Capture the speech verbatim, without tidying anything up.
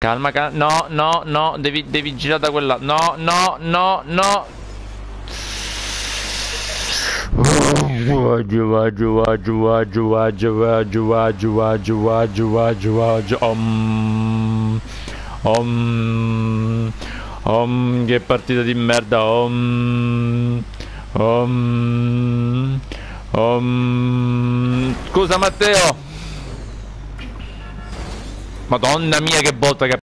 Calma, calma. No, no, no. Devi, devi girare da quella. No, no, no, no. Om. Om. Om. Che partita di merda. Om. Om. Om. Scusa Matteo. Madonna mia che botta che